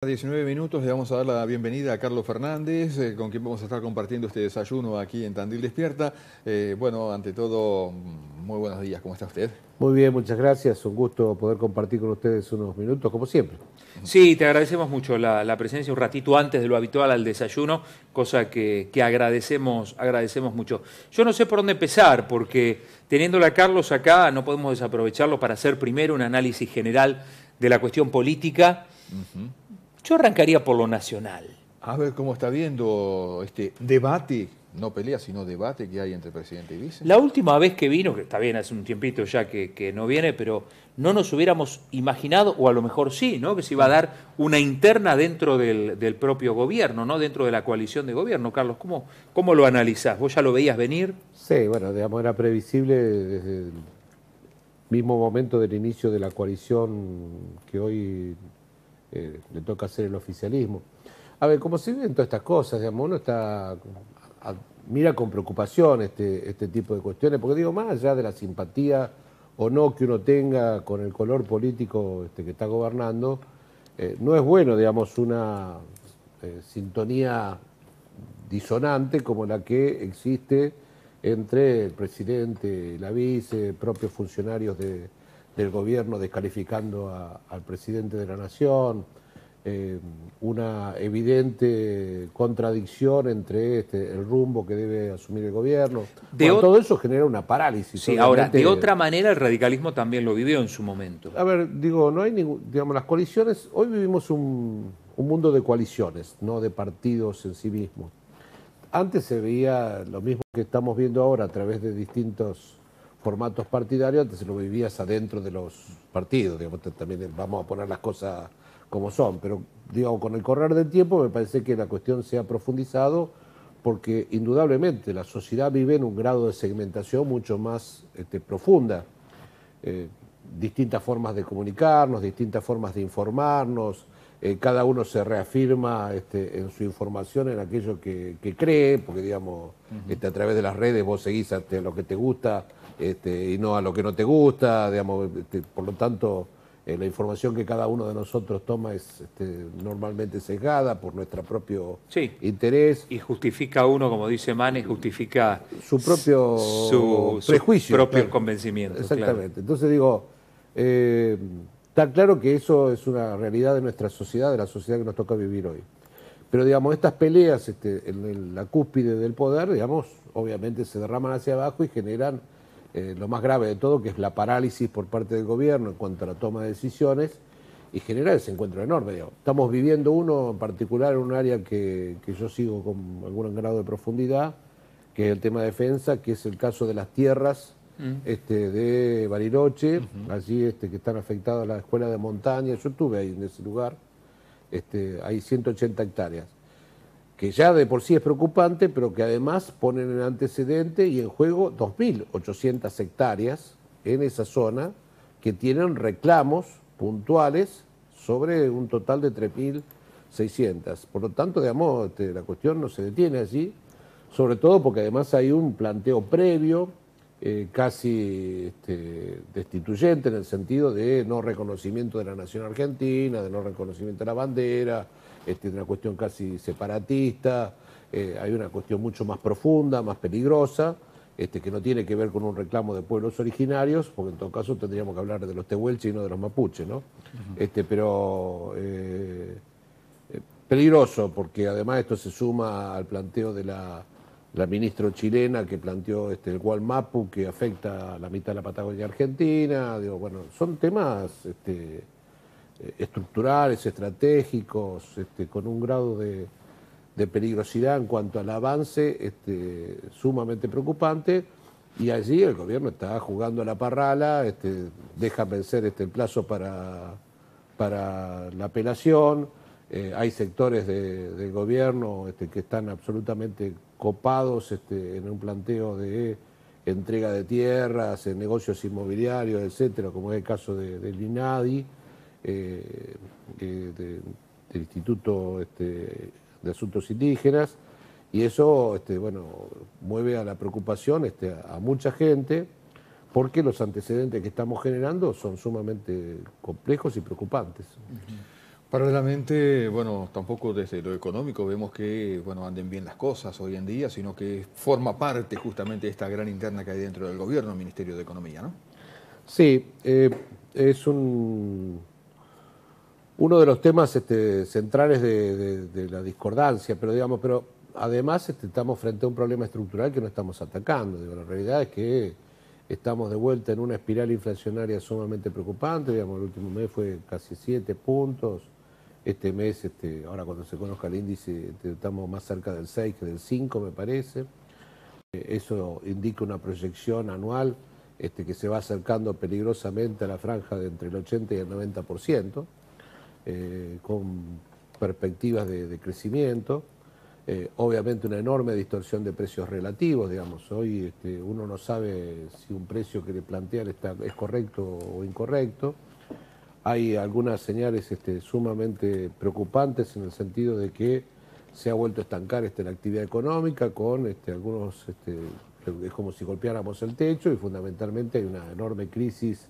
19 minutos le vamos a dar la bienvenida a Carlos Fernández, con quien vamos a estar compartiendo este desayuno aquí en Tandil Despierta. Bueno, ante todo, muy buenos días, ¿cómo está usted? Muy bien, muchas gracias. Un gusto poder compartir con ustedes unos minutos, como siempre. Sí, te agradecemos mucho la presencia un ratito antes de lo habitual al desayuno, cosa que agradecemos mucho. Yo no sé por dónde empezar, porque teniéndole a Carlos acá no podemos desaprovecharlo para hacer primero un análisis general de la cuestión política. Yo arrancaría por lo nacional. A ver cómo está viendo este debate, no pelea, sino debate que hay entre presidente y vice. La última vez que vino, que está bien, hace un tiempito ya que no viene, pero no nos hubiéramos imaginado, o a lo mejor sí, ¿no?, que se iba a dar una interna dentro del propio gobierno, ¿no?, dentro de la coalición de gobierno. Carlos, ¿cómo lo analizás? ¿Vos ya lo veías venir? Sí, bueno, digamos, era previsible desde el mismo momento del inicio de la coalición que hoy le toca hacer el oficialismo. A ver, como se ven todas estas cosas, digamos, uno mira con preocupación este tipo de cuestiones, porque digo, más allá de la simpatía o no que uno tenga con el color político que está gobernando, no es bueno, digamos, una sintonía disonante como la que existe entre el presidente, la vice, propios funcionarios del gobierno descalificando al presidente de la nación, una evidente contradicción entre el rumbo que debe asumir el gobierno. Bueno, todo eso genera una parálisis. Sí, ahora, de otra manera el radicalismo también lo vivió en su momento. A ver, digo, no hay digamos, las coaliciones, hoy vivimos un mundo de coaliciones, no de partidos en sí mismos. Antes se veía lo mismo que estamos viendo ahora a través de distintos formatos partidarios, antes se lo vivías adentro de los partidos, digamos, también vamos a poner las cosas como son, pero digo, con el correr del tiempo me parece que la cuestión se ha profundizado porque indudablemente la sociedad vive en un grado de segmentación mucho más profunda. Distintas formas de comunicarnos, distintas formas de informarnos, cada uno se reafirma en su información en aquello que cree, porque digamos, a través de las redes vos seguís a lo que te gusta y no a lo que no te gusta, digamos, por lo tanto la información que cada uno de nosotros toma es normalmente sesgada por nuestro propio interés. Y justifica uno, como dice Manes, justifica su propio prejuicio. Su propio convencimiento. Exactamente. Claro. Entonces digo, está claro que eso es una realidad de nuestra sociedad, de la sociedad que nos toca vivir hoy. Pero digamos, estas peleas en la cúspide del poder, digamos, obviamente se derraman hacia abajo y generan lo más grave de todo, que es la parálisis por parte del gobierno en cuanto a la toma de decisiones, y genera ese encuentro enorme. Digamos. Estamos viviendo uno en particular en un área que yo sigo con algún grado de profundidad, que es el tema de defensa, que es el caso de las tierras de Bariloche, allí que están afectadas las escuelas de montaña. Yo estuve ahí en ese lugar, hay 180 hectáreas. Que ya de por sí es preocupante, pero que además ponen en antecedente y en juego 2.800 hectáreas en esa zona que tienen reclamos puntuales sobre un total de 3.600. Por lo tanto, digamos, la cuestión no se detiene allí, sobre todo porque además hay un planteo previo, casi destituyente en el sentido de no reconocimiento de la nación argentina, de no reconocimiento de la bandera, una cuestión casi separatista, hay una cuestión mucho más profunda, más peligrosa, que no tiene que ver con un reclamo de pueblos originarios, porque en todo caso tendríamos que hablar de los tehuelches y no de los mapuches, ¿no? Pero peligroso, porque además esto se suma al planteo de la ministra chilena que planteó el Gualmapu, que afecta a la mitad de la Patagonia Argentina. Digo, bueno, son temas estructurales, estratégicos, con un grado de peligrosidad en cuanto al avance sumamente preocupante, y allí el gobierno está jugando a la parrala, deja vencer el plazo para la apelación. Hay sectores del gobierno que están absolutamente copados en un planteo de entrega de tierras, en negocios inmobiliarios, etcétera, como es el caso del INADI, del Instituto de Asuntos Indígenas, y eso bueno, mueve a la preocupación a mucha gente, porque los antecedentes que estamos generando son sumamente complejos y preocupantes. Paralelamente, bueno, tampoco desde lo económico vemos que, bueno, anden bien las cosas hoy en día, sino que forma parte justamente de esta gran interna que hay dentro del gobierno, el Ministerio de Economía, ¿no? Sí, es uno de los temas centrales de la discordancia, pero además estamos frente a un problema estructural que no estamos atacando. Digo, la realidad es que estamos de vuelta en una espiral inflacionaria sumamente preocupante. Digamos, el último mes fue casi 7 puntos. Este mes, ahora cuando se conozca el índice, estamos más cerca del 6 que del 5, me parece. Eso indica una proyección anual que se va acercando peligrosamente a la franja de entre el 80 y el 90%, con perspectivas de crecimiento. Obviamente una enorme distorsión de precios relativos, digamos. Hoy uno no sabe si un precio que le plantean es correcto o incorrecto. Hay algunas señales sumamente preocupantes en el sentido de que se ha vuelto a estancar la actividad económica con algunos, es como si golpeáramos el techo, y fundamentalmente hay una enorme crisis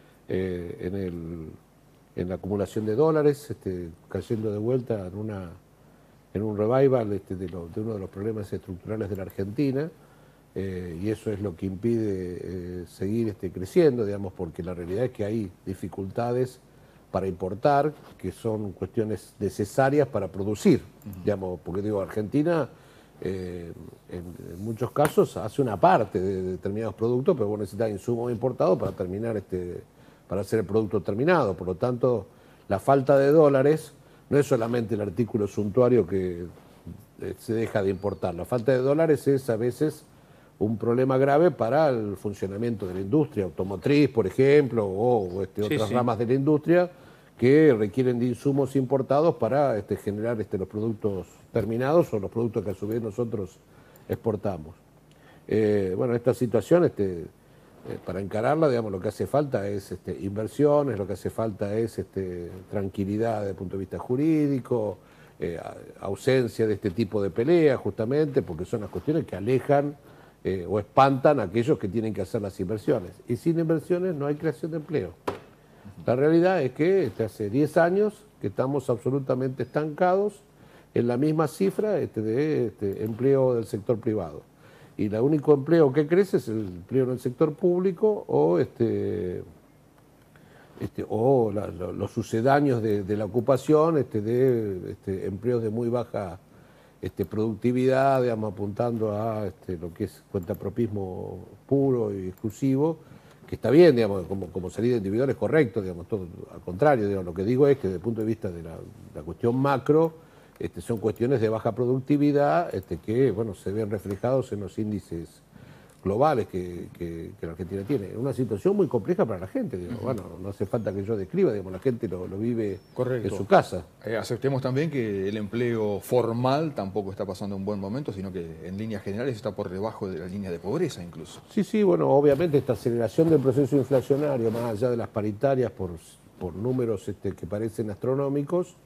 en la acumulación de dólares, cayendo de vuelta en un revival de uno de los problemas estructurales de la Argentina, y eso es lo que impide seguir creciendo, digamos, porque la realidad es que hay dificultades para importar, que son cuestiones necesarias para producir, digamos, porque digo, Argentina en muchos casos hace una parte de determinados productos, pero vos necesitas insumos importados para terminar para hacer el producto terminado. Por lo tanto, la falta de dólares no es solamente el artículo suntuario que se deja de importar. La falta de dólares es a veces un problema grave para el funcionamiento de la industria automotriz, por ejemplo, o otras ramas de la industria que requieren de insumos importados para generar los productos terminados o los productos que a su vez nosotros exportamos. Bueno, esta situación, para encararla, digamos, lo que hace falta es inversiones, lo que hace falta es tranquilidad desde el punto de vista jurídico, ausencia de este tipo de peleas, justamente, porque son las cuestiones que alejan o espantan a aquellos que tienen que hacer las inversiones. Y sin inversiones no hay creación de empleo. La realidad es que hace 10 años que estamos absolutamente estancados en la misma cifra de empleo del sector privado. Y el único empleo que crece es el empleo en el sector público o los sucedáneos de la ocupación, empleos de muy baja productividad, digamos, apuntando a lo que es cuentapropismo puro y exclusivo, que está bien, digamos, como salida individual es correcto, digamos, todo al contrario, digamos, lo que digo es que desde el punto de vista de la cuestión macro, son cuestiones de baja productividad que, bueno, se ven reflejados en los índices globales que la Argentina tiene. Una situación muy compleja para la gente, digamos. Bueno, no hace falta que yo describa, digamos, la gente lo vive en su casa. Aceptemos también que el empleo formal tampoco está pasando un buen momento, sino que en líneas generales está por debajo de la línea de pobreza incluso. Sí, bueno, obviamente esta aceleración del proceso inflacionario, más allá de las paritarias por números que parecen astronómicos,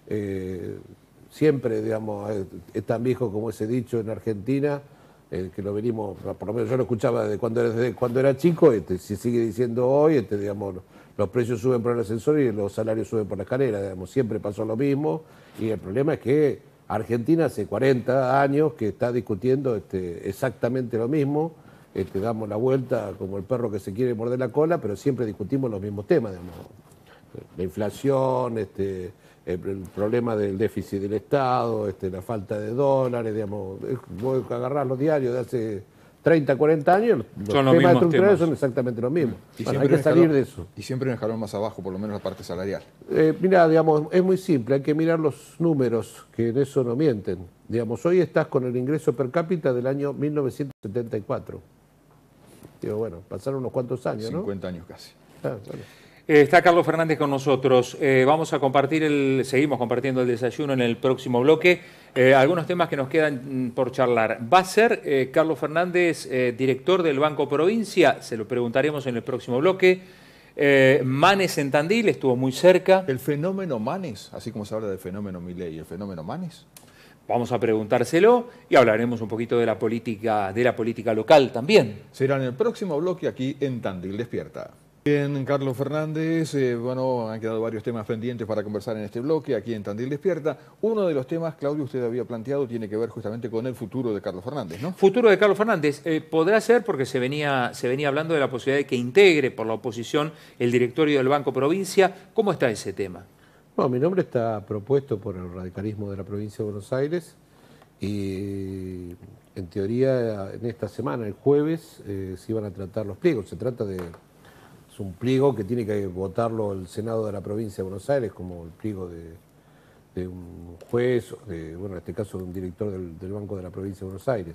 siempre, digamos, es tan viejo como ese dicho en Argentina, que lo venimos, por lo menos yo lo escuchaba desde cuando era chico, se sigue diciendo hoy, digamos, los precios suben por el ascensor y los salarios suben por la escalera, digamos, siempre pasó lo mismo, y el problema es que Argentina hace 40 años que está discutiendo exactamente lo mismo, damos la vuelta como el perro que se quiere morder la cola, pero siempre discutimos los mismos temas, digamos, la inflación, el problema del déficit del Estado, la falta de dólares, digamos, voy a agarrar los diarios de hace 30, 40 años, los temas estructurales son exactamente los mismos. Bueno, hay que salir de eso. Y siempre un escalón más abajo, por lo menos la parte salarial. Mira, digamos, es muy simple, hay que mirar los números, que en eso no mienten. Digamos, hoy estás con el ingreso per cápita del año 1974. Digo, bueno, pasaron unos cuantos años, 50 años casi. Bueno. Está Carlos Fernández con nosotros. Vamos a seguimos compartiendo el desayuno en el próximo bloque. Algunos temas que nos quedan por charlar. ¿Va a ser Carlos Fernández director del Banco Provincia? Se lo preguntaremos en el próximo bloque. Manes en Tandil, estuvo muy cerca. ¿El fenómeno Manes, así como se habla del fenómeno Milei, el fenómeno Manes? Vamos a preguntárselo y hablaremos un poquito de la política local también. Será en el próximo bloque aquí en Tandil Despierta. Bien, Carlos Fernández, bueno, han quedado varios temas pendientes para conversar en este bloque, aquí en Tandil Despierta. Uno de los temas, Claudio, usted había planteado, tiene que ver justamente con el futuro de Carlos Fernández, ¿no? Futuro de Carlos Fernández. Podrá ser porque se venía hablando de la posibilidad de que integre por la oposición el directorio del Banco Provincia. ¿Cómo está ese tema? Bueno, mi nombre está propuesto por el radicalismo de la provincia de Buenos Aires y en teoría en esta semana, el jueves, se iban a tratar los pliegos. Se trata de... Es un pliego que tiene que votarlo el Senado de la provincia de Buenos Aires, como el pliego de un juez, bueno, en este caso de un director del Banco de la provincia de Buenos Aires.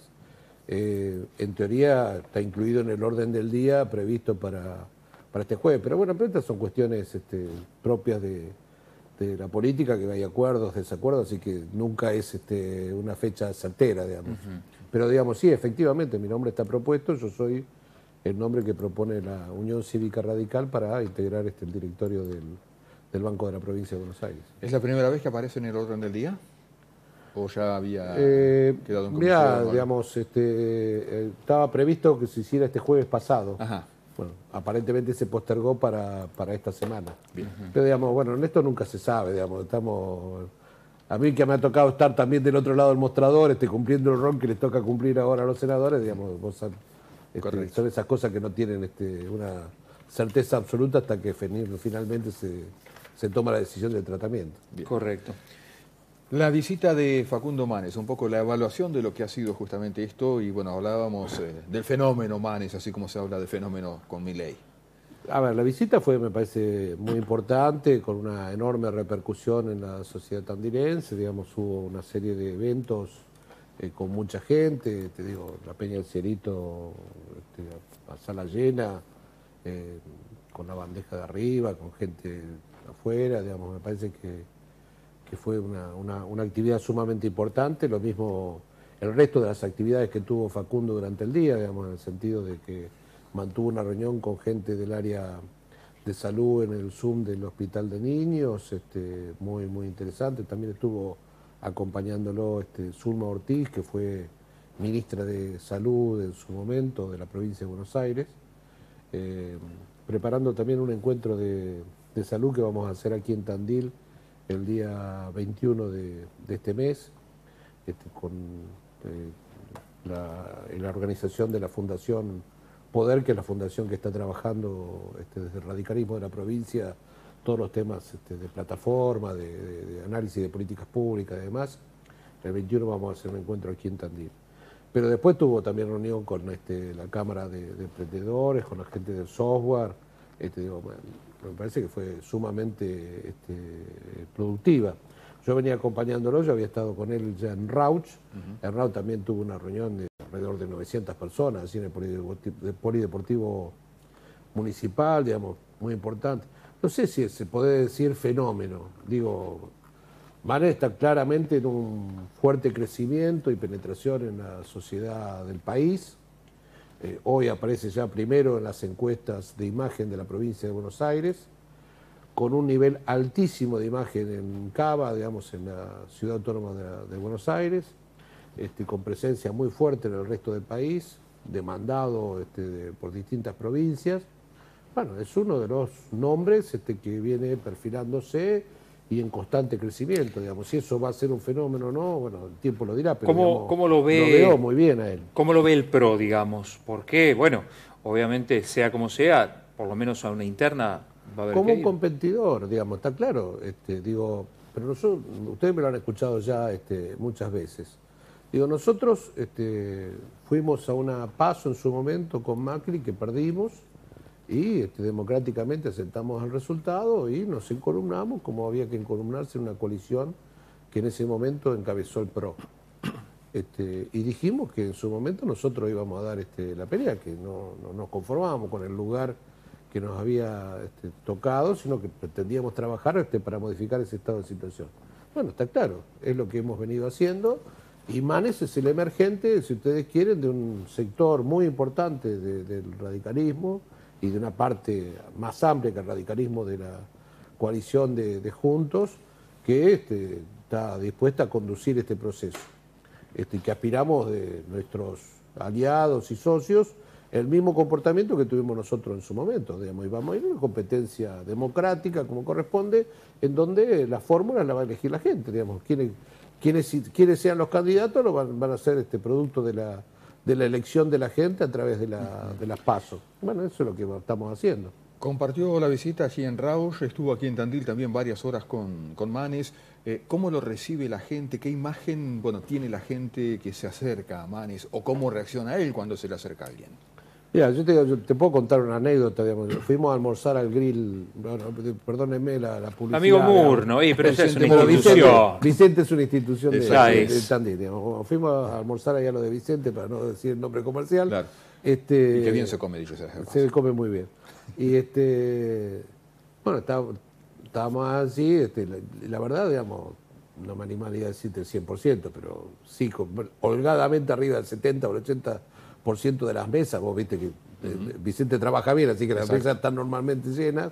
En teoría está incluido en el orden del día previsto para este jueves, pero bueno, pero estas son cuestiones propias de la política, que hay acuerdos, desacuerdos, así que nunca es una fecha certera, digamos. Pero digamos, sí, efectivamente, mi nombre está propuesto, yo soy el nombre que propone la Unión Cívica Radical para integrar el directorio del Banco de la Provincia de Buenos Aires. ¿Es la primera vez que aparece en el orden del día? ¿O ya había quedado en comisión? Mira, digamos, estaba previsto que se hiciera este jueves pasado. Ajá. Bueno, aparentemente se postergó para esta semana. Bien. Pero digamos, bueno, en esto nunca se sabe, digamos, estamos... A mí que me ha tocado estar también del otro lado del mostrador, cumpliendo el rol que les toca cumplir ahora a los senadores, digamos, son esas cosas que no tienen una certeza absoluta hasta que finalmente se toma la decisión del tratamiento. Bien. Correcto. La visita de Facundo Manes, un poco la evaluación de lo que ha sido justamente esto, y bueno, hablábamos del fenómeno Manes, así como se habla de fenómeno con Milei. A ver, la visita fue, me parece, muy importante, con una enorme repercusión en la sociedad tandilense, digamos, hubo una serie de eventos con mucha gente, te digo, la Peña del Cerrito, a sala llena, con la bandeja de arriba, con gente afuera, digamos, me parece que fue una actividad sumamente importante, lo mismo el resto de las actividades que tuvo Facundo durante el día, digamos, en el sentido de que mantuvo una reunión con gente del área de salud en el Zoom del Hospital de Niños, muy, muy interesante. También estuvo acompañándolo Zulma Ortiz, que fue ministra de Salud en su momento de la provincia de Buenos Aires, preparando también un encuentro de salud que vamos a hacer aquí en Tandil el día 21 de este mes, con la organización de la Fundación Poder, que es la fundación que está trabajando desde el radicalismo de la provincia, todos los temas de plataforma, de análisis de políticas públicas y demás. El 21 vamos a hacer un encuentro aquí en Tandil. Pero después tuvo también reunión con la Cámara de Emprendedores, con la gente del software. Me parece que fue sumamente productiva. Yo venía acompañándolo, yo había estado con él ya en Rauch. En Rauch también tuvo una reunión de alrededor de 900 personas, así en el Polideportivo Municipal, digamos, muy importante. No sé si se puede decir fenómeno, digo, Manes está claramente en un fuerte crecimiento y penetración en la sociedad del país. Hoy aparece ya primero en las encuestas de imagen de la provincia de Buenos Aires, con un nivel altísimo de imagen en Cava, digamos, en la ciudad autónoma de Buenos Aires, con presencia muy fuerte en el resto del país, demandado por distintas provincias. Bueno, es uno de los nombres que viene perfilándose y en constante crecimiento, digamos. Si eso va a ser un fenómeno o no, bueno, el tiempo lo dirá, pero ¿Cómo lo ve, lo veo muy bien a él. ¿Cómo lo ve el PRO, digamos? Porque, bueno, obviamente, sea como sea, por lo menos a una interna va a haber como que un ir. competidor, digamos, está claro. Digo, pero nosotros, ustedes me lo han escuchado ya muchas veces. Digo, nosotros fuimos a una PASO en su momento con Macri, que perdimos, y democráticamente aceptamos el resultado y nos encolumnamos como había que encolumnarse en una coalición que en ese momento encabezó el PRO. Y dijimos que en su momento nosotros íbamos a dar la pelea, que no nos conformábamos con el lugar que nos había tocado, sino que pretendíamos trabajar para modificar ese estado de situación. Bueno, está claro, es lo que hemos venido haciendo, y Manes es el emergente, si ustedes quieren, de un sector muy importante del radicalismo y de una parte más amplia que el radicalismo de la coalición de Juntos, que está dispuesta a conducir este proceso, que aspiramos de nuestros aliados y socios el mismo comportamiento que tuvimos nosotros en su momento, digamos, y vamos a ir a una competencia democrática como corresponde, en donde las fórmulas las va a elegir la gente, digamos, quienes sean los candidatos van a ser producto de la elección de la gente a través de las PASO. Bueno, eso es lo que estamos haciendo. Compartió la visita allí en Rauch, estuvo aquí en Tandil también varias horas con Manes. ¿Cómo lo recibe la gente? ¿Qué imagen tiene la gente que se acerca a Manes? ¿O cómo reacciona él cuando se le acerca a alguien? Mira, yo te puedo contar una anécdota, digamos. Fuimos a almorzar al grill, bueno, perdónenme la publicidad. Amigo Moore, ¿no? Pero esa es una institución. Vicente es una institución de Tandil, digamos. Fuimos a almorzar allá lo de Vicente, para no decir el nombre comercial. Claro. Y qué bien se come, dicho sea. Se come muy bien. Y bueno, estábamos así, la verdad, digamos, no me animaría a decirte el 100%, pero sí, holgadamente arriba del 70 o el 80% de las mesas. Vos viste que Vicente trabaja bien, así que las mesas están normalmente llenas.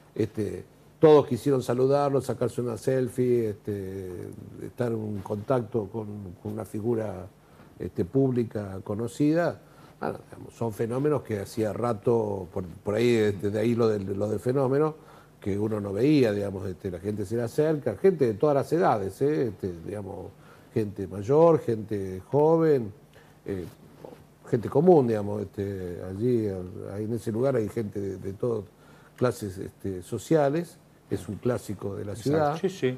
Todos quisieron saludarlo, sacarse una selfie, estar en contacto con una figura pública conocida. Bueno, digamos, son fenómenos que hacía rato, por ahí, de ahí lo del fenómeno, que uno no veía, digamos, la gente se le acerca, gente de todas las edades, digamos, gente mayor, gente joven, gente común, digamos, allí en ese lugar hay gente de todas clases sociales, es un clásico de la ciudad. Sí, sí.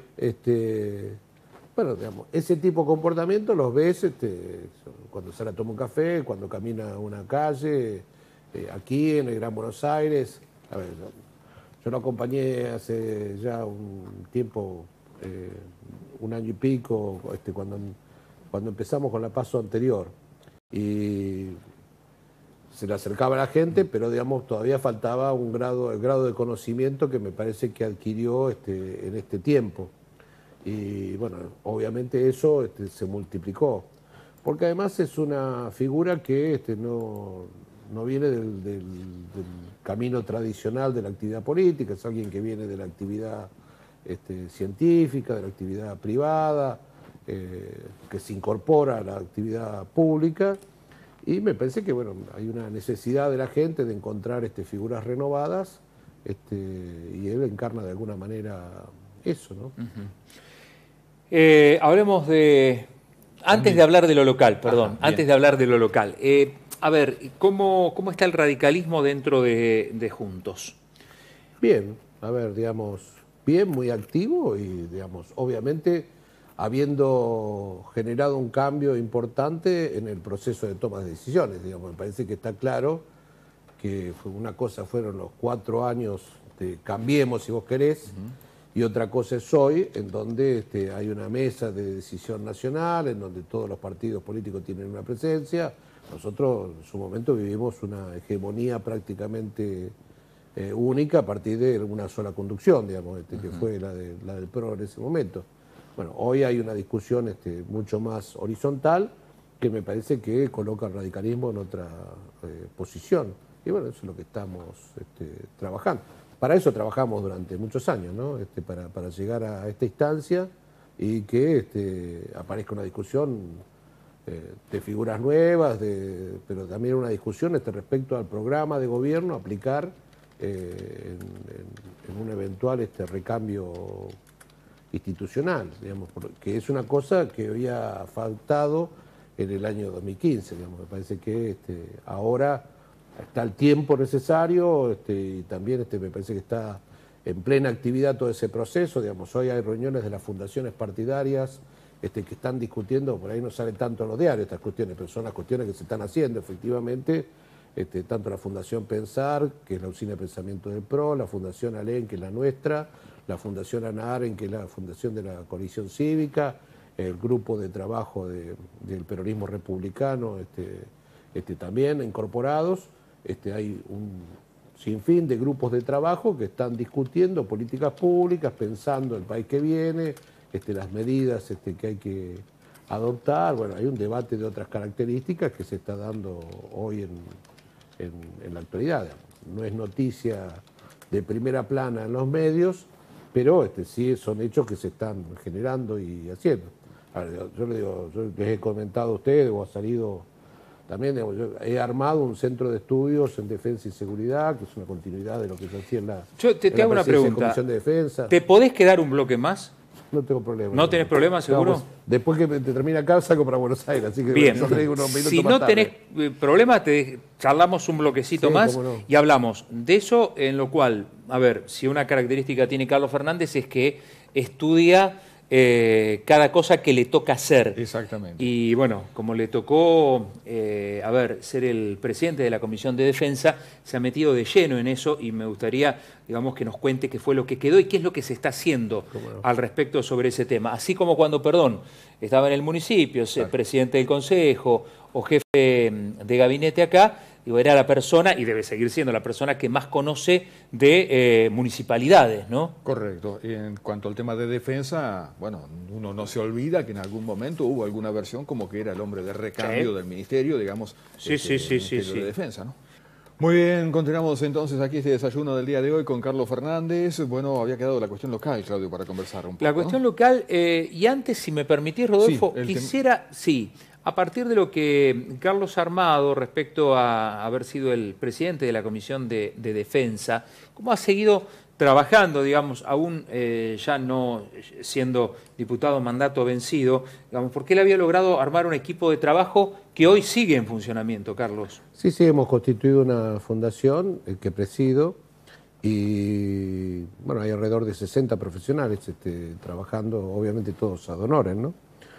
Bueno, digamos, ese tipo de comportamiento los ves cuando sale a tomar un café, cuando camina a una calle, aquí en el Gran Buenos Aires. A ver, yo lo acompañé hace ya un tiempo, un año y pico, cuando empezamos con la PASO anterior. Y se le acercaba a la gente, pero digamos todavía faltaba el grado de conocimiento que me parece que adquirió en este tiempo. Y bueno, obviamente eso se multiplicó, porque además es una figura que no viene del camino tradicional de la actividad política, es alguien que viene de la actividad científica, de la actividad privada, que se incorpora a la actividad pública, y me parece que bueno, hay una necesidad de la gente de encontrar figuras renovadas, y él encarna de alguna manera eso, ¿no? Hablemos de... Antes de hablar de lo local, perdón, antes de hablar de lo local. A ver, ¿cómo está el radicalismo dentro de Juntos? Bien, a ver, digamos, bien, muy activo y, digamos, obviamente habiendo generado un cambio importante en el proceso de toma de decisiones, digamos, me parece que está claro que una cosa fueron los 4 años de Cambiemos, si vos querés, y otra cosa es hoy, en donde hay una mesa de decisión nacional, en donde todos los partidos políticos tienen una presencia. Nosotros en su momento vivimos una hegemonía prácticamente única a partir de una sola conducción, digamos, que fue la del PRO en ese momento. Bueno, hoy hay una discusión mucho más horizontal que me parece que coloca el radicalismo en otra posición. Y bueno, eso es lo que estamos trabajando. Para eso trabajamos durante muchos años, ¿no? Para llegar a esta instancia y que aparezca una discusión de figuras nuevas, pero también una discusión respecto al programa de gobierno a aplicar en un eventual recambio institucional, digamos, que es una cosa que había faltado en el año 2015, digamos. Me parece que ahora está el tiempo necesario y también me parece que está en plena actividad todo ese proceso, digamos. Hoy hay reuniones de las fundaciones partidarias que están discutiendo, por ahí no salen tanto en los diarios estas cuestiones, pero son las cuestiones que se están haciendo efectivamente, tanto la Fundación Pensar, que es la usina de pensamiento del PRO, la Fundación ALEN, que es la nuestra, la Fundación Ana Aren, que es la fundación de la coalición cívica, el grupo de trabajo del peronismo republicano, también incorporados. Hay un sinfín de grupos de trabajo que están discutiendo políticas públicas, pensando el país que viene, las medidas que hay que adoptar. Bueno, hay un debate de otras características que se está dando hoy en la actualidad. No es noticia de primera plana en los medios, pero sí son hechos que se están generando y haciendo. A ver, yo les he comentado a ustedes, o ha salido también digamos, yo he armado un centro de estudios en defensa y seguridad, que es una continuidad de lo que se hacía en la, Yo te hago una pregunta. Comisión de Defensa. ¿Te podés quedar un bloque más? No tengo problema. ¿No tenés problema, seguro? Digamos, después que te termine acá, salgo para Buenos Aires, así que bien, unos minutos si más no tarde. tenés problema, charlamos un bloquecito Sí, más cómo no. y hablamos de eso, en lo cual, a ver, si una característica tiene Carlos Fernández es que estudia cada cosa que le toca hacer. Exactamente. Y bueno, como le tocó, ser el presidente de la Comisión de Defensa, se ha metido de lleno en eso y me gustaría, digamos, que nos cuente qué fue lo que quedó y qué es lo que se está haciendo al respecto sobre ese tema. Así como cuando, estaba en el municipio, presidente del consejo o jefe de gabinete acá, digo, era la persona, y debe seguir siendo la persona que más conoce de municipalidades, ¿no? Correcto. Y en cuanto al tema de defensa, bueno, uno no se olvida que en algún momento hubo alguna versión como que era el hombre de recambio del ministerio, digamos, Sí. de defensa, ¿no? Muy bien, continuamos entonces aquí este desayuno del día de hoy con Carlos Fernández. Bueno, había quedado la cuestión local, Claudio, para conversar un poco. La cuestión local, y antes, si me permitís, Rodolfo, quisiera, a partir de lo que Carlos ha armado respecto a haber sido el presidente de la Comisión de Defensa, cómo ha seguido trabajando, digamos, aún ya no siendo diputado mandato vencido, digamos, porque él había logrado armar un equipo de trabajo que hoy sigue en funcionamiento, Carlos. Sí, hemos constituido una fundación que presido y bueno, hay alrededor de 60 profesionales trabajando, obviamente todos ad honorem, ¿no?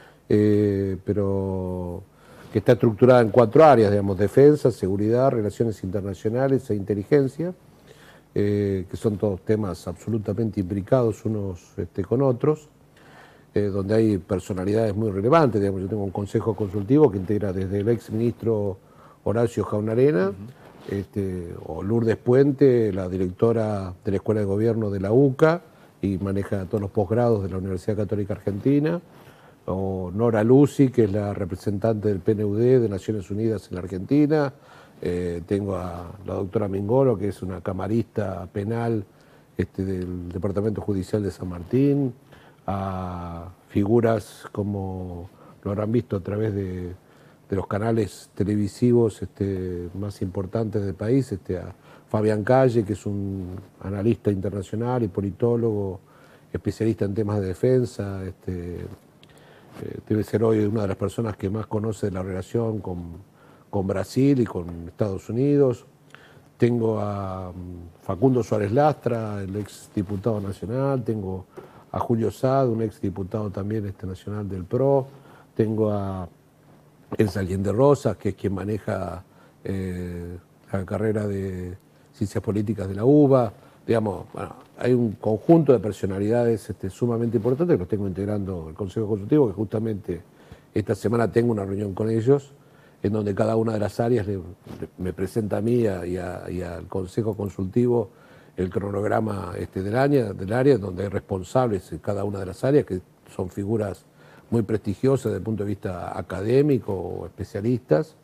Pero que está estructurada en 4 áreas, digamos, defensa, seguridad, relaciones internacionales e inteligencia, que son todos temas absolutamente imbricados unos con otros, donde hay personalidades muy relevantes. Digamos, yo tengo un consejo consultivo que integra desde el ex ministro Horacio Jaunarena, o Lourdes Puente, la directora de la Escuela de Gobierno de la UCA y maneja todos los posgrados de la Universidad Católica Argentina, o Nora Lucy, que es la representante del PNUD de Naciones Unidas en la Argentina. Tengo a la doctora Mingolo, que es una camarista penal del Departamento Judicial de San Martín, a figuras como lo habrán visto a través de los canales televisivos más importantes del país, a Fabián Calle, que es un analista internacional y politólogo, especialista en temas de defensa, debe ser hoy una de las personas que más conoce la relación con Brasil y con Estados Unidos. Tengo a Facundo Suárez Lastra, el ex diputado nacional. Tengo a Julio Sad, un ex diputado también nacional del PRO. Tengo a Elsa Allende Rosas, que es quien maneja la carrera de Ciencias Políticas de la UBA. Digamos, bueno, hay un conjunto de personalidades sumamente importantes que los tengo integrando el Consejo Consultivo, que justamente esta semana tengo una reunión con ellos, en donde cada una de las áreas me presenta a mí y al Consejo Consultivo el cronograma del área, donde hay responsables en cada una de las áreas, que son figuras muy prestigiosas desde el punto de vista académico o especialistas.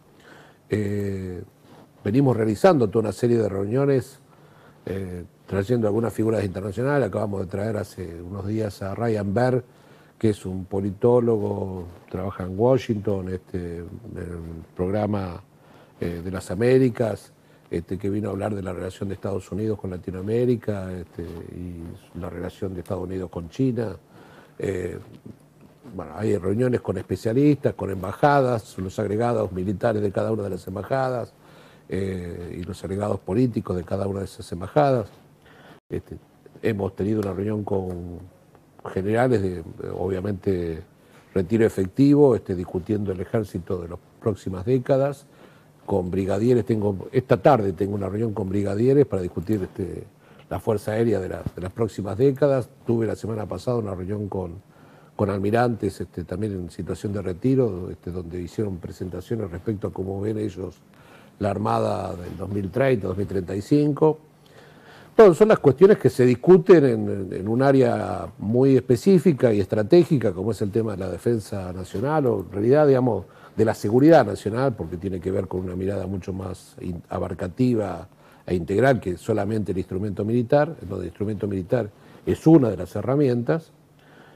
Venimos realizando toda una serie de reuniones, trayendo algunas figuras internacionales. Acabamos de traer hace unos días a Ryan Baer, que es un politólogo, trabaja en Washington, en el programa de las Américas, que vino a hablar de la relación de Estados Unidos con Latinoamérica y la relación de Estados Unidos con China. Bueno, hay reuniones con especialistas, con embajadas, los agregados militares de cada una de las embajadas y los agregados políticos de cada una de esas embajadas. Hemos tenido una reunión con generales de, obviamente, retiro efectivo, discutiendo el ejército de las próximas décadas, con brigadieres. Esta tarde tengo una reunión con brigadieres para discutir la Fuerza Aérea de las próximas décadas. Tuve la semana pasada una reunión con almirantes, también en situación de retiro, donde hicieron presentaciones respecto a cómo ven ellos la Armada del 2030, 2035. Bueno, son las cuestiones que se discuten en un área muy específica y estratégica, como es el tema de la defensa nacional, o en realidad, digamos, de la seguridad nacional, porque tiene que ver con una mirada mucho más abarcativa e integral que solamente el instrumento militar, donde el instrumento militar es una de las herramientas.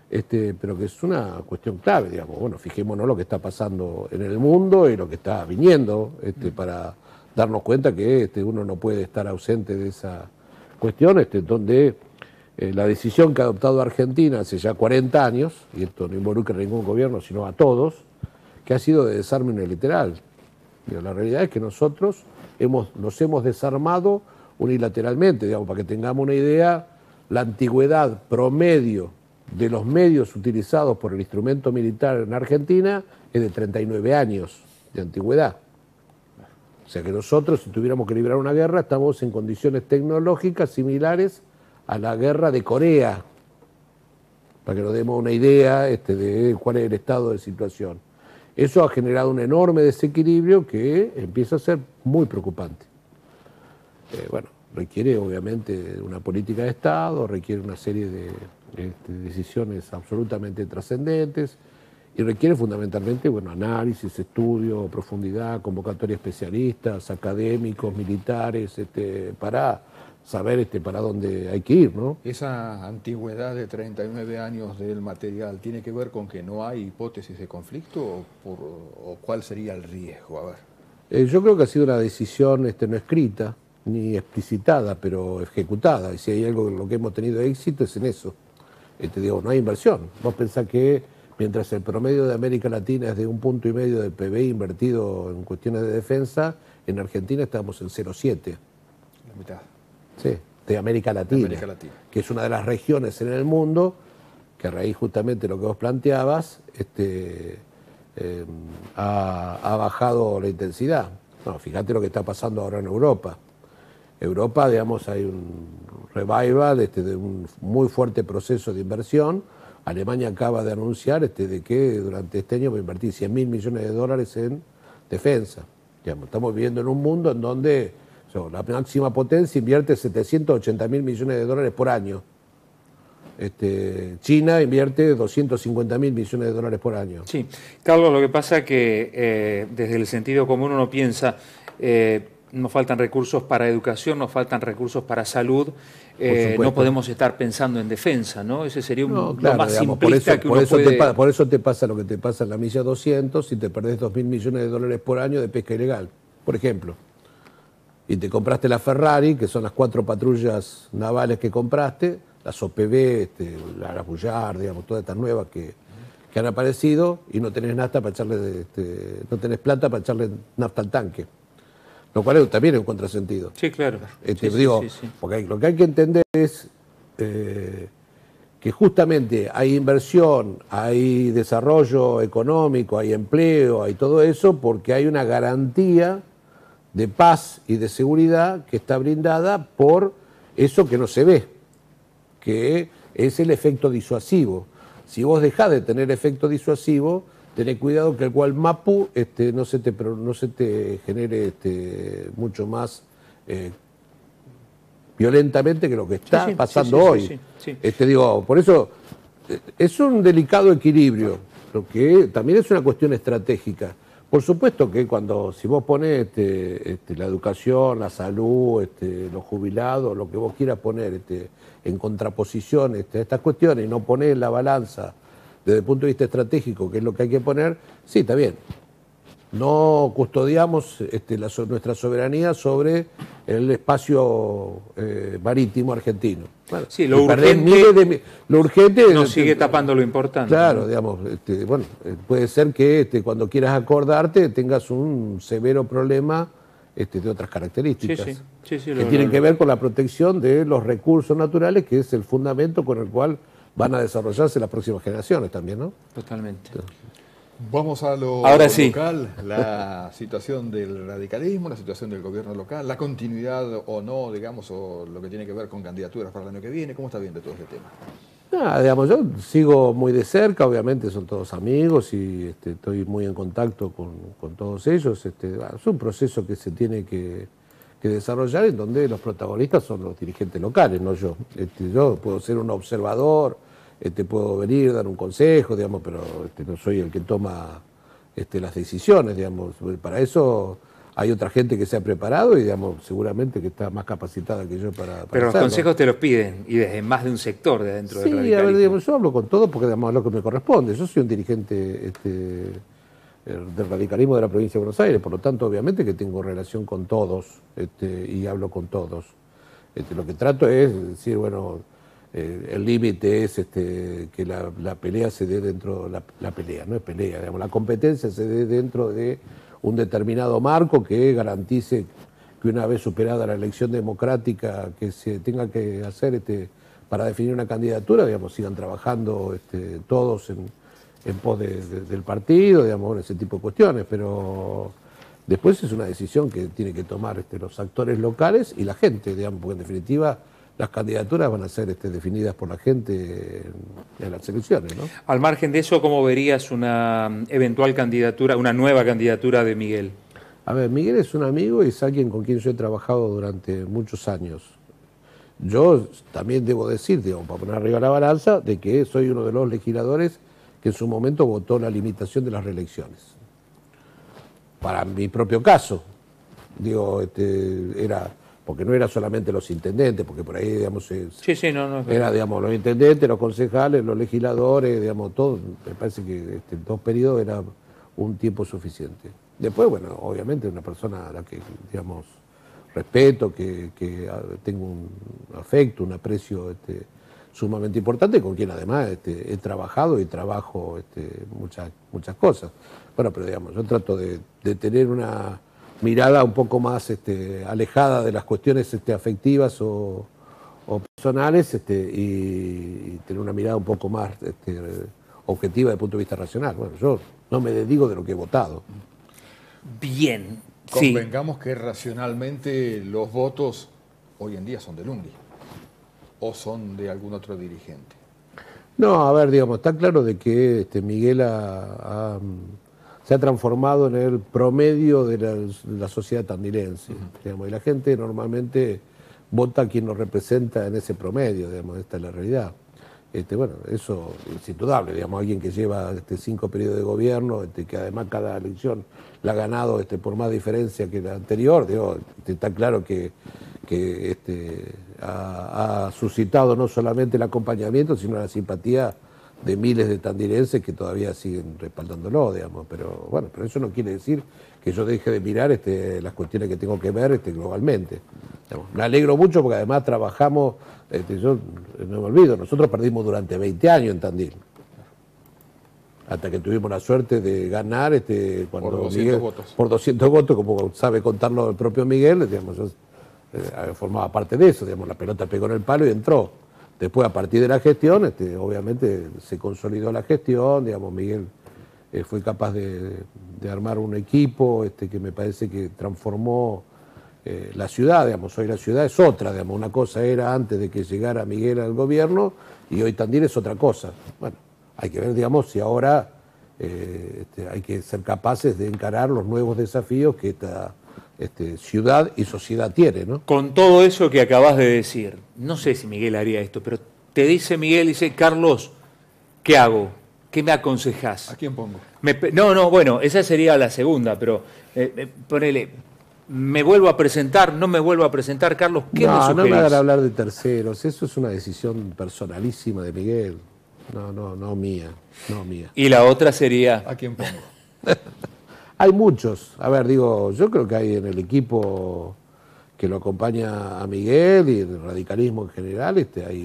pero que es una cuestión clave, digamos. Bueno, fijémonos lo que está pasando en el mundo y lo que está viniendo, para darnos cuenta que uno no puede estar ausente de esa cuestión, donde la decisión que ha adoptado Argentina hace ya 40 años, y esto no involucra a ningún gobierno, sino a todos, que ha sido de desarme unilateral. La realidad es que nosotros nos hemos desarmado unilateralmente, digamos, para que tengamos una idea, la antigüedad promedio de los medios utilizados por el instrumento militar en Argentina es de 39 años de antigüedad. O sea que nosotros, si tuviéramos que librar una guerra, estamos en condiciones tecnológicas similares a la guerra de Corea, para que nos demos una idea de cuál es el estado de situación. Eso ha generado un enorme desequilibrio que empieza a ser muy preocupante. Bueno, requiere obviamente una política de Estado, requiere una serie de decisiones absolutamente trascendentes y requiere fundamentalmente, bueno, análisis, estudio, profundidad, convocatoria de especialistas, académicos, militares, para saber para dónde hay que ir, ¿no? Esa antigüedad de 39 años del material, ¿tiene que ver con que no hay hipótesis de conflicto o cuál sería el riesgo? A ver. Yo creo que ha sido una decisión no escrita, ni explicitada, pero ejecutada. Y si hay algo en lo que hemos tenido éxito es en eso. Digo, no hay inversión. Vos pensás que mientras el promedio de América Latina es de 1,5 punto de PBI invertido en cuestiones de defensa, en Argentina estamos en 0,7. La mitad. Sí, de América Latina, que es una de las regiones en el mundo que a raíz justamente de lo que vos planteabas, ha bajado la intensidad. No, fíjate lo que está pasando ahora en Europa. Europa, digamos, hay un revival de un muy fuerte proceso de inversión. Alemania acaba de anunciar de que durante este año va a invertir 100.000 millones de dólares en defensa. Digamos, estamos viviendo en un mundo en donde la máxima potencia invierte 780.000 millones de dólares por año. China invierte 250.000 millones de dólares por año. Sí, Carlos, lo que pasa es que desde el sentido común uno piensa, nos faltan recursos para educación, nos faltan recursos para salud, no podemos estar pensando en defensa, ¿no? Ese sería lo más simplista que uno puede... Por eso te pasa lo que te pasa en la milla 200 si te perdés 2.000 millones de dólares por año de pesca ilegal, por ejemplo. Y te compraste la Ferrari, que son las 4 patrullas navales que compraste, las OPV, la Bullard, digamos, todas estas nuevas que han aparecido, y no tenés nafta para echarle, no tenés plata para echarle nafta al tanque. Lo cual también es un contrasentido. Sí, claro. Sí. Porque lo que hay que entender es que justamente hay inversión, hay desarrollo económico, hay empleo, hay todo eso, porque hay una garantía de paz y de seguridad que está brindada por eso que no se ve, que es el efecto disuasivo. Si vos dejás de tener efecto disuasivo, tenés cuidado que el Gualmapu no se te genere mucho más violentamente que lo que está pasando hoy. Por eso es un delicado equilibrio, lo que también es una cuestión estratégica. Por supuesto que si vos ponés la educación, la salud, los jubilados, lo que vos quieras poner en contraposición a estas cuestiones y no ponés en la balanza desde el punto de vista estratégico, que es lo que hay que poner, sí, está bien. No custodiamos nuestra soberanía sobre el espacio marítimo argentino. Bueno, sí, lo urgente nos sigue tapando lo importante. Claro, ¿no? Digamos, puede ser que cuando quieras acordarte tengas un severo problema de otras características que tienen que ver con la protección de los recursos naturales, que es el fundamento con el cual van a desarrollarse las próximas generaciones también, ¿no? Totalmente. Vamos a lo Ahora local, la situación del radicalismo, la situación del gobierno local, la continuidad o no, digamos, o lo que tiene que ver con candidaturas para el año que viene. ¿Cómo está viendo todo este tema? Digamos, yo sigo muy de cerca, obviamente son todos amigos y estoy muy en contacto con todos ellos. Es un proceso que se tiene que desarrollar en donde los protagonistas son los dirigentes locales, no yo. Yo puedo ser un observador, puedo venir, dar un consejo, digamos, pero no soy el que toma las decisiones, digamos. Para eso hay otra gente que se ha preparado y, digamos, seguramente que está más capacitada que yo para Pero los hacerlo. consejos te los piden, y desde más de un sector de dentro del Sí, radicalismo. a ver, digamos, yo hablo con todo porque, digamos, es lo que me corresponde. Yo soy un dirigente del radicalismo de la provincia de Buenos Aires, por lo tanto, obviamente que tengo relación con todos y hablo con todos. Lo que trato es decir, bueno, el límite es que la pelea se dé dentro, la pelea, no es pelea, digamos, la competencia se dé dentro de un determinado marco que garantice que una vez superada la elección democrática que se tenga que hacer para definir una candidatura, digamos, sigan trabajando todos en pos del partido, digamos, ese tipo de cuestiones, pero después es una decisión que tiene que tomar los actores locales y la gente, digamos, porque en definitiva las candidaturas van a ser definidas por la gente en las elecciones, ¿no? Al margen de eso, ¿cómo verías una eventual candidatura, una nueva candidatura de Miguel? A ver, Miguel es un amigo y es alguien con quien yo he trabajado durante muchos años. Yo también debo decir, digamos, para poner arriba la balanza, de que soy uno de los legisladores que en su momento votó la limitación de las reelecciones. Para mi propio caso, digo, era... porque no era solamente los intendentes, porque por ahí, digamos, era, digamos, los intendentes, los concejales, los legisladores, digamos, todo. Me parece que 2 periodos era un tiempo suficiente. Después, bueno, obviamente una persona a la que, digamos, respeto, que tengo un afecto, un aprecio sumamente importante, con quien además he trabajado y trabajo muchas cosas. Bueno, pero digamos, yo trato de tener una mirada un poco más alejada de las cuestiones afectivas o personales y tener una mirada un poco más objetiva desde el punto de vista racional. Bueno, yo no me desdigo de lo que he votado. Bien. Convengamos que racionalmente los votos hoy en día son de Lunghi o son de algún otro dirigente. No, a ver, digamos, está claro de que Miguel se ha transformado en el promedio de la sociedad tandilense, digamos, y la gente normalmente vota a quien nos representa en ese promedio, digamos, esta es la realidad. Bueno, eso es indudable, digamos, alguien que lleva 5 periodos de gobierno, que además cada elección la ha ganado por más diferencia que la anterior, digo, está claro que ha suscitado no solamente el acompañamiento, sino la simpatía de miles de tandilenses que todavía siguen respaldándolo, digamos, pero bueno, pero eso no quiere decir que yo deje de mirar las cuestiones que tengo que ver globalmente. Digamos, me alegro mucho porque además trabajamos, yo no me olvido, nosotros perdimos durante 20 años en Tandil, hasta que tuvimos la suerte de ganar cuando por 200 Miguel, votos. Por 200 votos, como sabe contarlo el propio Miguel, digamos, yo formaba parte de eso, digamos, la pelota pegó en el palo y entró. Después, a partir de la gestión, obviamente se consolidó la gestión, digamos, Miguel fue capaz de armar un equipo que me parece que transformó la ciudad, digamos, hoy la ciudad es otra, digamos, una cosa era antes de que llegara Miguel al gobierno y hoy Tandil es otra cosa. Bueno, hay que ver, digamos, si ahora hay que ser capaces de encarar los nuevos desafíos que esta ciudad y sociedad tiene, ¿no? Con todo eso que acabas de decir, no sé si Miguel haría esto, pero te dice Miguel, dice, Carlos, ¿qué hago? ¿Qué me aconsejás? ¿A quién pongo? No, bueno, esa sería la segunda, pero ponele, ¿me vuelvo a presentar? ¿No me vuelvo a presentar? Carlos, ¿qué me sugerís? No me hagan hablar de terceros, eso es una decisión personalísima de Miguel, no mía. Y la otra sería... ¿A quién pongo? Hay muchos. A ver, digo, yo creo que hay en el equipo que lo acompaña a Miguel y el radicalismo en general,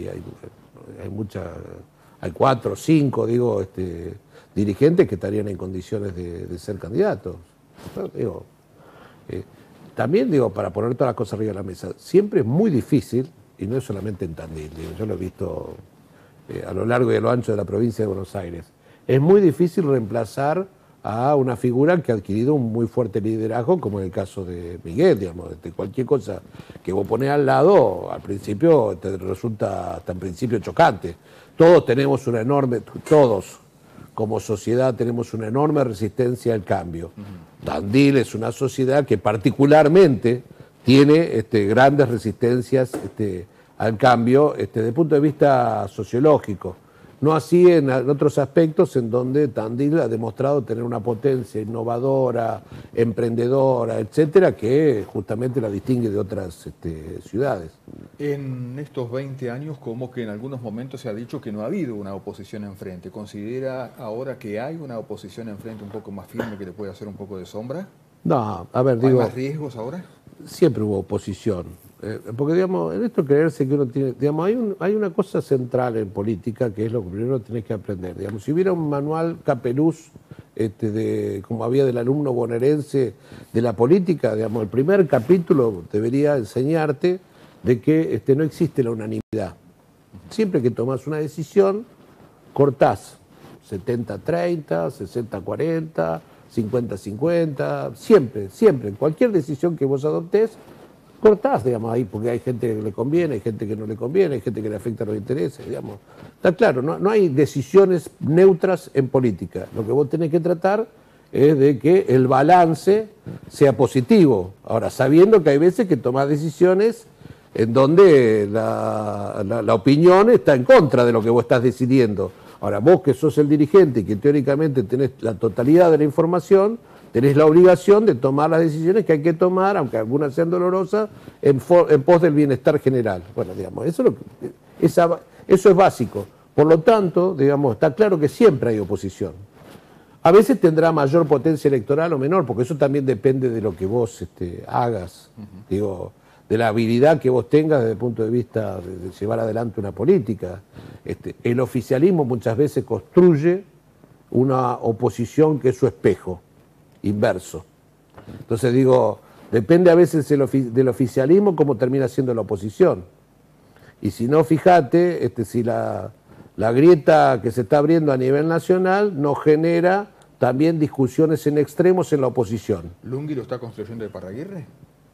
hay 4 o 5, digo, dirigentes que estarían en condiciones de ser candidatos. Pero, digo, también, digo, para poner todas las cosas arriba de la mesa, siempre es muy difícil, y no es solamente en Tandil, digo, yo lo he visto a lo largo y a lo ancho de la provincia de Buenos Aires, es muy difícil reemplazar a una figura que ha adquirido un muy fuerte liderazgo, como en el caso de Miguel, digamos, cualquier cosa que vos ponés al lado, al principio te resulta hasta en principio chocante. Todos como sociedad tenemos una enorme resistencia al cambio. Tandil es una sociedad que particularmente tiene grandes resistencias al cambio desde el punto de vista sociológico. No así en otros aspectos en donde Tandil ha demostrado tener una potencia innovadora, emprendedora, etcétera, que justamente la distingue de otras ciudades. En estos 20 años, como que en algunos momentos se ha dicho que no ha habido una oposición enfrente. ¿Considera ahora que hay una oposición enfrente un poco más firme que le puede hacer un poco de sombra? No, a ver, ¿Hay digo, más riesgos ahora? siempre hubo oposición. Porque, digamos, en esto creerse que uno tiene, digamos, hay una cosa central en política que es lo que primero tenés que aprender. Digamos, si hubiera un manual Capeluz, como había del alumno bonaerense de la política, digamos, el primer capítulo debería enseñarte de que no existe la unanimidad. Siempre que tomás una decisión, cortás 70-30, 60-40, 50-50, siempre, en cualquier decisión que vos adoptés, cortás, digamos, ahí, porque hay gente que le conviene, hay gente que no le conviene, hay gente que le afecta los intereses, digamos. Está claro, no hay decisiones neutras en política. Lo que vos tenés que tratar es de que el balance sea positivo. Ahora, sabiendo que hay veces que tomás decisiones en donde la opinión está en contra de lo que vos estás decidiendo. Ahora, vos que sos el dirigente y que teóricamente tenés la totalidad de la información, tenés la obligación de tomar las decisiones que hay que tomar, aunque algunas sean dolorosas, en pos del bienestar general. Bueno, digamos, eso es básico. Por lo tanto, digamos, está claro que siempre hay oposición. A veces tendrá mayor potencia electoral o menor, porque eso también depende de lo que vos hagas, digo, de la habilidad que vos tengas desde el punto de vista de llevar adelante una política. El oficialismo muchas veces construye una oposición que es su espejo inverso. Entonces digo, depende a veces del oficialismo cómo termina siendo la oposición. Y si no, fíjate, si la grieta que se está abriendo a nivel nacional no genera también discusiones en extremos en la oposición. ¿Lunghi lo está construyendo de Parraguirre?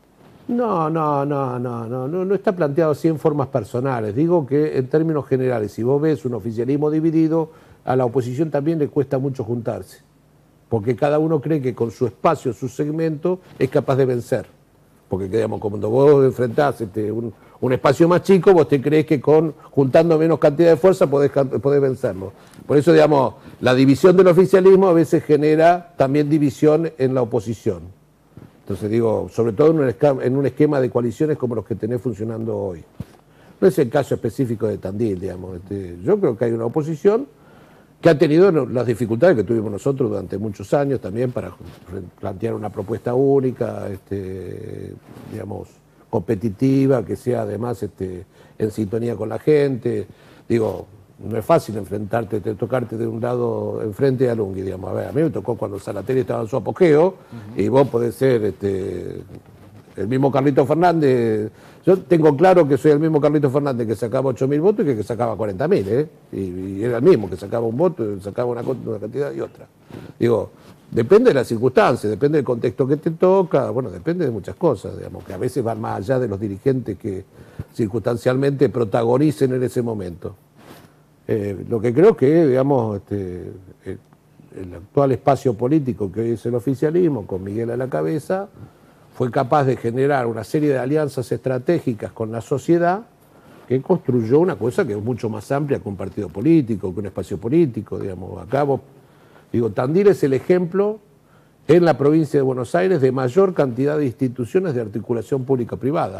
No está planteado así en formas personales. Digo que en términos generales, si vos ves un oficialismo dividido, a la oposición también le cuesta mucho juntarse. Porque cada uno cree que con su espacio, su segmento, es capaz de vencer. Porque, digamos, cuando vos enfrentás un espacio más chico, vos te crees que juntando menos cantidad de fuerza podés vencerlo. Por eso, digamos, la división del oficialismo a veces genera también división en la oposición. Entonces, digo, sobre todo en un esquema de coaliciones como los que tenés funcionando hoy. No es el caso específico de Tandil, digamos. Yo creo que hay una oposición que ha tenido las dificultades que tuvimos nosotros durante muchos años también para plantear una propuesta única, digamos, competitiva, que sea además en sintonía con la gente. Digo, no es fácil tocarte de un lado enfrente a Lunghi, digamos. A ver, a mí me tocó cuando Salateri estaba en su apogeo, y vos podés ser el mismo Carlito Fernández. Yo tengo claro que soy el mismo Carlito Fernández que sacaba 8.000 votos y que sacaba 40.000, y era el mismo que sacaba un voto, sacaba una cantidad y otra. Digo, depende de las circunstancias, depende del contexto que te toca, bueno, depende de muchas cosas, digamos, que a veces van más allá de los dirigentes que circunstancialmente protagonicen en ese momento. Lo que creo que, digamos, el actual espacio político que hoy es el oficialismo, con Miguel a la cabeza, fue capaz de generar una serie de alianzas estratégicas con la sociedad que construyó una cosa que es mucho más amplia que un partido político, que un espacio político, digamos. Acá Tandil es el ejemplo en la provincia de Buenos Aires de mayor cantidad de instituciones de articulación pública-privada.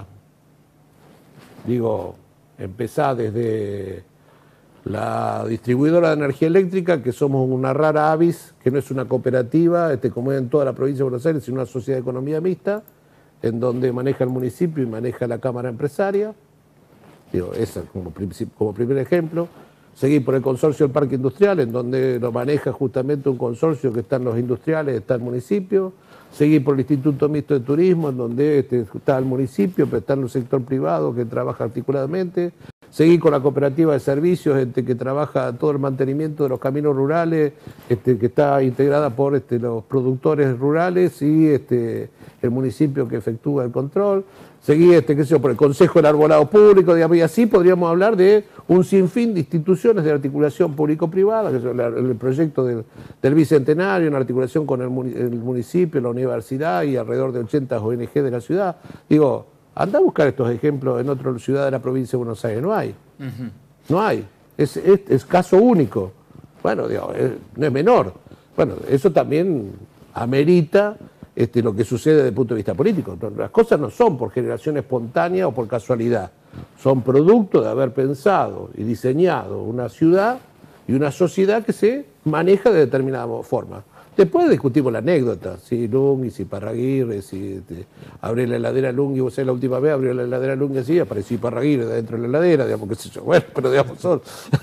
Digo, empezá desde la distribuidora de energía eléctrica, que somos una rara avis, que no es una cooperativa, como es en toda la provincia de Buenos Aires, sino una sociedad de economía mixta, en donde maneja el municipio y maneja la Cámara Empresaria. Digo, esa como primer ejemplo. Seguir por el consorcio del Parque Industrial, en donde lo maneja justamente un consorcio que están los industriales, está el municipio. Seguir por el Instituto Mixto de Turismo, en donde está el municipio, pero está en el sector privado que trabaja articuladamente. Seguir con la cooperativa de servicios que trabaja todo el mantenimiento de los caminos rurales, que está integrada por los productores rurales y el municipio que efectúa el control. Seguir por el Consejo del Arbolado Público, digamos, y así podríamos hablar de un sinfín de instituciones de articulación público-privada, que es el proyecto del Bicentenario, en articulación con el municipio, la universidad y alrededor de 80 ONG de la ciudad. Digo, anda a buscar estos ejemplos en otra ciudad de la provincia de Buenos Aires. No hay. No hay. Es caso único. Bueno, digamos, no es menor. Bueno, eso también amerita lo que sucede desde el punto de vista político. Las cosas no son por generación espontánea o por casualidad, son producto de haber pensado y diseñado una ciudad y una sociedad que se maneja de determinada forma. Después discutimos la anécdota, si Lungi, si Parraguirre, si abrió la heladera Lungi, vos sabés, la última vez abrió la heladera Lungi así, apareció Parraguirre dentro de la heladera, digamos, qué sé yo. Bueno, pero digamos, son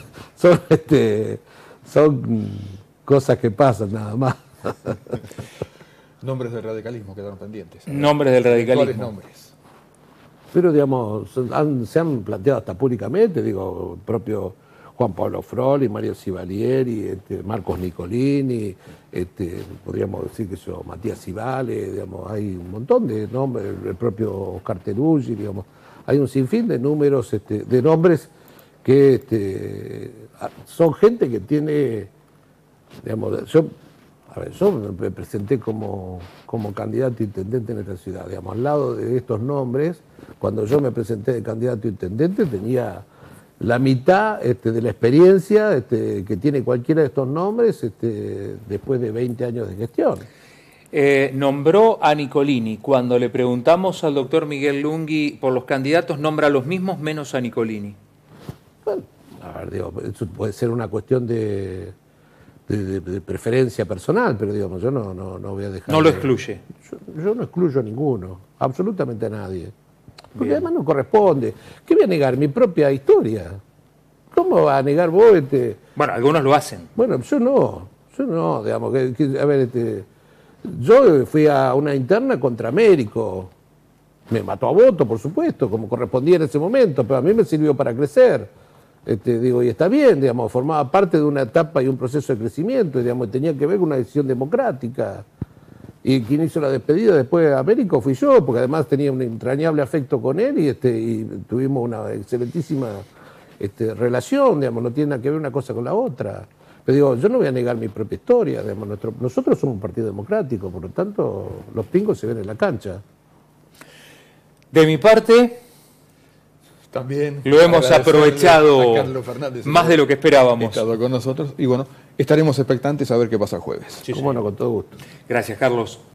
cosas que pasan nada más. Nombres del radicalismo quedaron pendientes. Nombres del radicalismo. ¿Cuáles nombres? Pero, digamos, se han planteado hasta públicamente, digo, el propio Juan Pablo Frolli, Mario Civalieri, Marcos Nicolini, podríamos decir que eso, Matías Civale, digamos, hay un montón de nombres, el propio Oscar Teruggi, digamos, hay un sinfín de números, de nombres que son gente que tiene, digamos, yo me presenté como candidato a intendente en esta ciudad, digamos, al lado de estos nombres, cuando yo me presenté de candidato a intendente tenía la mitad de la experiencia que tiene cualquiera de estos nombres después de 20 años de gestión. Nombró a Nicolini. Cuando le preguntamos al doctor Miguel Lungi por los candidatos, nombra a los mismos menos a Nicolini. Bueno, a ver, digo, eso puede ser una cuestión de preferencia personal, pero digamos, yo no voy a dejar... No lo excluye. Yo no excluyo a ninguno, absolutamente a nadie. Porque además no corresponde. ¿Qué voy a negar? Mi propia historia. ¿Cómo va a negar vos? Bueno, algunos lo hacen. Bueno, yo no, digamos, a ver, yo fui a una interna contra Américo. Me mató a voto, por supuesto, como correspondía en ese momento, pero a mí me sirvió para crecer. Digo, y está bien, digamos, formaba parte de una etapa y un proceso de crecimiento, digamos, tenía que ver con una decisión democrática. Y quien hizo la despedida después de Américo fui yo, porque además tenía un entrañable afecto con él y tuvimos una excelentísima relación, digamos, no tiene nada que ver una cosa con la otra. Pero digo, yo no voy a negar mi propia historia, digamos, nosotros somos un partido democrático, por lo tanto, los pingos se ven en la cancha. De mi parte, también lo hemos aprovechado Fernández, más de lo que esperábamos. Estado con nosotros y bueno, estaremos expectantes a ver qué pasa el jueves. Sí, Bueno, con todo gusto. Gracias, Carlos.